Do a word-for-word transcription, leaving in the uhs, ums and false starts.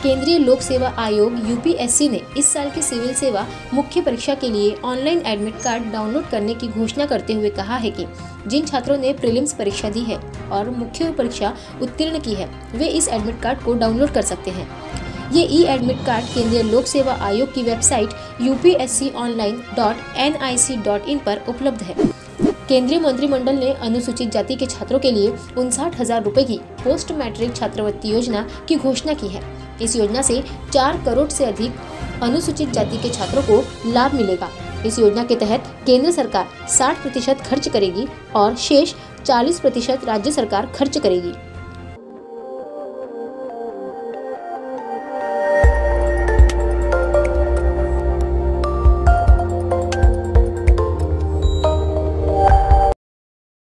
केंद्रीय लोक सेवा आयोग यूपीएससी ने इस साल की सिविल सेवा मुख्य परीक्षा के लिए ऑनलाइन एडमिट कार्ड डाउनलोड करने की घोषणा करते हुए कहा है कि जिन छात्रों ने प्रीलिम्स परीक्षा दी है और मुख्य परीक्षा उत्तीर्ण की है वे इस एडमिट कार्ड को डाउनलोड कर सकते हैं। ये ई एडमिट कार्ड केंद्रीय लोक सेवा आयोग की website U P S C online dot N I C dot in पर उपलब्ध है। केंद्रीय मंत्रिमंडल ने अनुसूचित जाति के छात्रों के लिए उनसाठ हजार रुपए की पोस्ट मैट्रिक छात्रवृत्ति योजना की घोषणा की है। इस योजना से चार करोड़ से अधिक अनुसूचित जाति के छात्रों को लाभ मिलेगा। इस योजना के तहत केंद्र सरकार साठ प्रतिशत खर्च करेगी और शेष चालीस प्रतिशत राज्य सरकार खर्च करेगी।